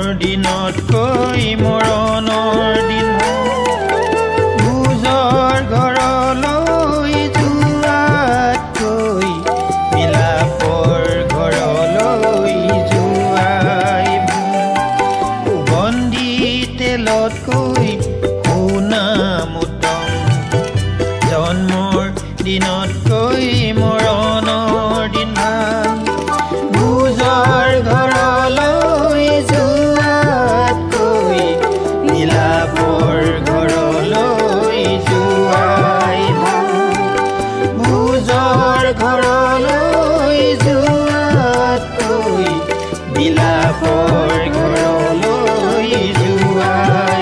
দিনতকৈ মৰণৰ দিন বুজৰ ঘৰলৈ যোৱাতকৈ বিলাপৰ ঘৰলৈ যোৱাই সুগন্ধি তেলতকৈ সোণামুতম জন্মৰ দিনতকৈ মৰণৰ দিন বুজৰ ঘৰলৈ যোৱাতকৈ বিলাপৰ ঘৰলৈ যোৱাই বুজৰ ঘৰলৈ যোৱাতকৈ বিলাপৰ ঘৰলৈ যোৱাই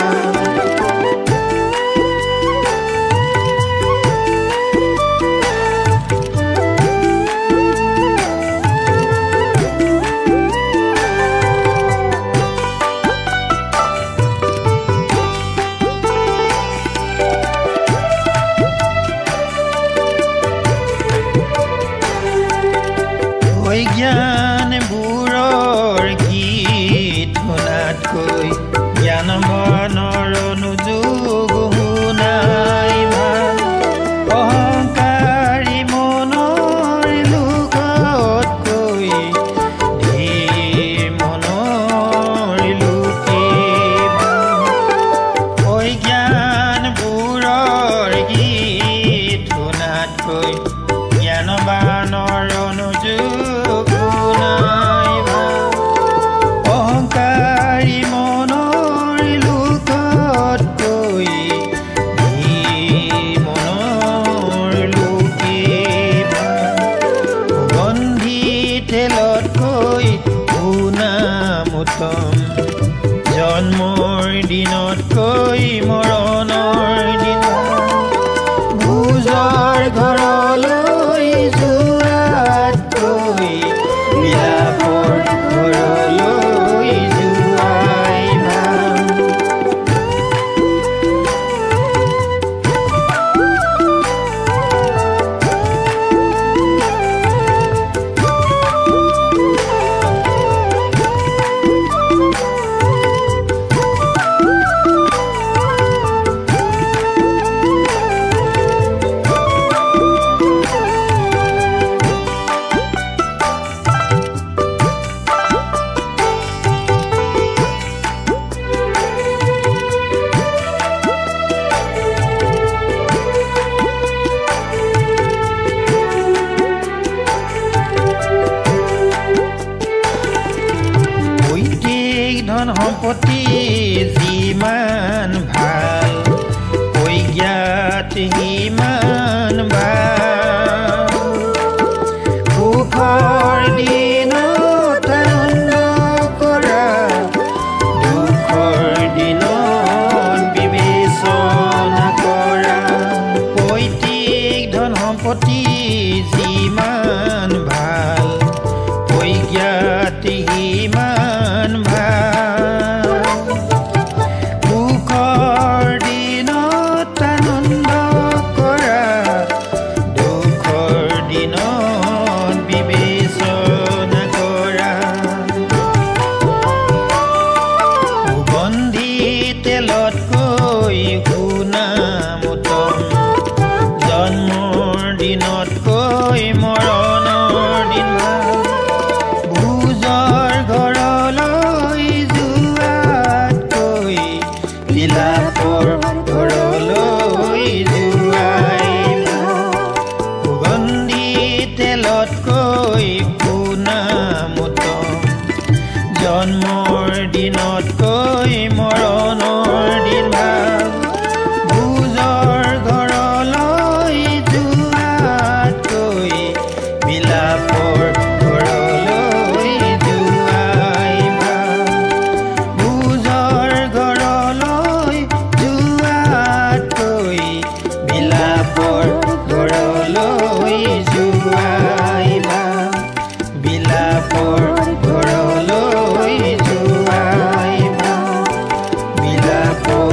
জ্ঞানবোৰৰ গীত শুনাতকৈ জ্ঞানবানৰ অনুযোগ শুনাই ভাল অহংকাৰী মনৰ লোকতকৈ ধীৰ মনৰ লোকে ভাল জ্ঞানবোৰৰ গীত শুনাতকৈ জ্ঞানবানৰ অনুযোগ অহংকাৰী মনৰ লোকতকৈ মনৰ লোকে সুগন্ধি তেলতকৈ সোণামুতম জন্মৰ দিনতকৈ মৰণৰ দিন বুজৰ ঘৰলৈ যোৱাতকৈ বিলাপৰ ঘৰলৈ যোৱাই ভাল ধন সম্পত্তি যিমান ভাল অজ্ঞাত সিমান ভাল সুখৰ দিনত আনন্দ কৰা দুখৰ দিনত বিবেচনা কৰা পৈতৃক ধন সম্পত্তি যিমান ভাল অজ্ঞাত সিমান সুখৰ দিনত আনন্দ কৰা দুখৰ দিনত বিবেচনা কৰা সুগন্ধি তেলতকৈ সোণামুতম জন্মৰ দিনতকৈ মৰণৰ দিন বুজৰ ঘৰলৈ যোৱাতকৈ বিলাপৰ ঘৰলৈ যোৱাই সুগন্ধি তেলতকৈ সোণামুতম জন্মৰ দিনতকৈ মৰণৰ দিন বুজৰ ঘৰলৈ যোৱাতকৈ বিলাপৰ ঘৰলৈ যোৱাই বুজৰ ঘৰলৈ যোৱাতকৈ বিলাপৰ ঘৰলৈ যোৱাই বিলাপৰ ঘৰলৈ যোৱাই বিলাপৰ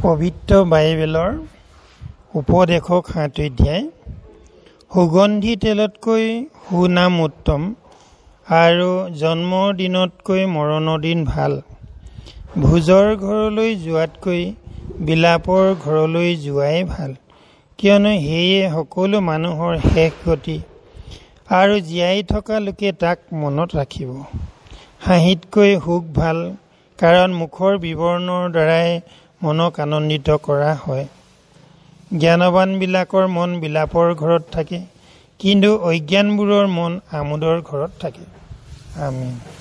পবিত্ৰ বাইবেলৰ উপদেশক 7 অধ্যায়। সুগন্ধি তেলতকৈ সুনাম উত্তম আৰু জন্মৰ দিনতকৈ মৰণৰ দিন ভাল। ভোজৰ ঘৰলৈ যোৱাতকৈ বিলাপৰ ঘৰলৈ যোৱাই ভাল, কিয়নো সেয়ে সকলো মানুহৰ শেষ গতি আৰু জীয়াই থকা লোকে তাক মনত ৰাখিব। হাঁহিতকৈ সুখ ভাল, কাৰণ মুখৰ বিৱৰণৰ দ্বাৰাই মনক আনন্দিত কৰা হয়। জ্ঞানৱানবিলাকৰ মন বিলাপৰ ঘৰত থাকে, কিন্তু অজ্ঞানবোৰৰ মন আমোদৰ ঘৰত থাকে। আমেন।